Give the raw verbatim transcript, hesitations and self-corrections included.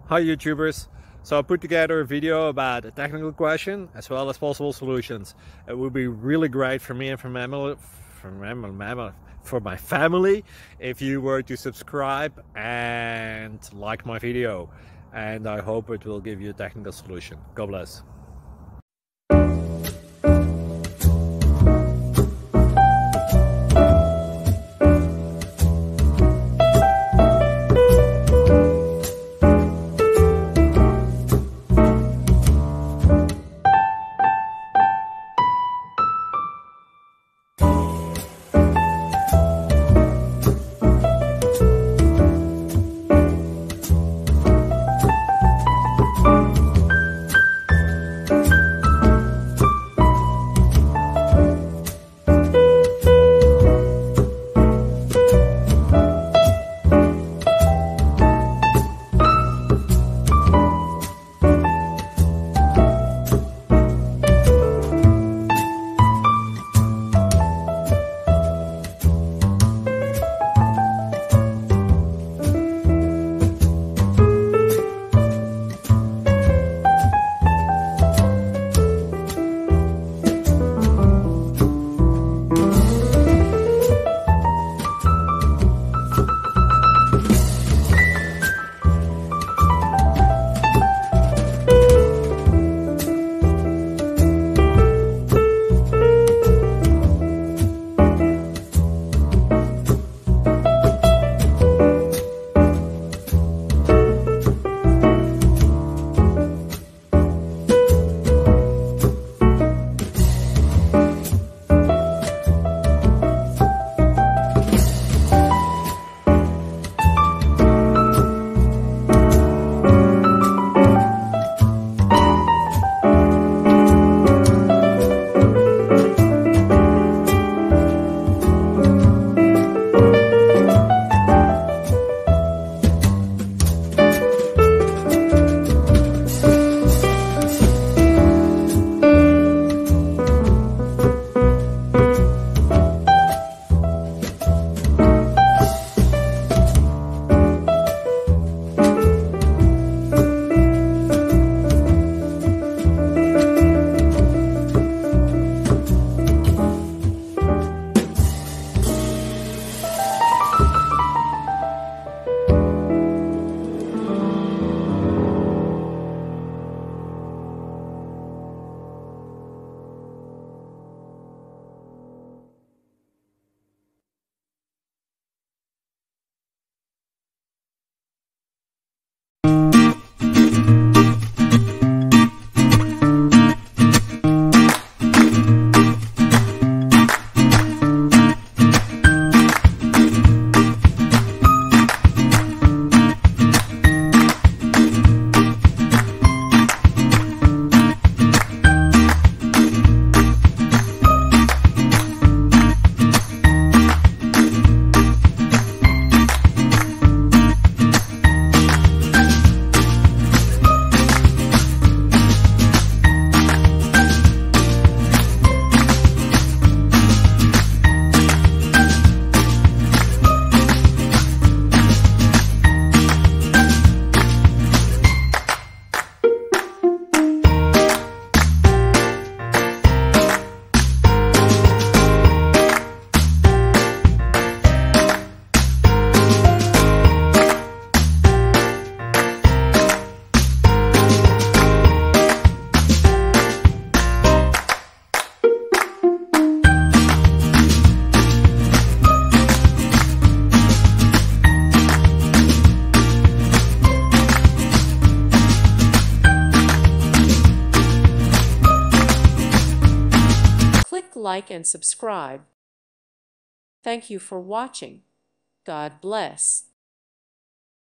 Hi YouTubers. So I put together a video about a technical question as well as possible solutions. It would be really great for me and for my for, for my family if you were to subscribe and like my video, and I hope it will give you a technical solution. God bless. Like and subscribe. Thank you for watching. God bless.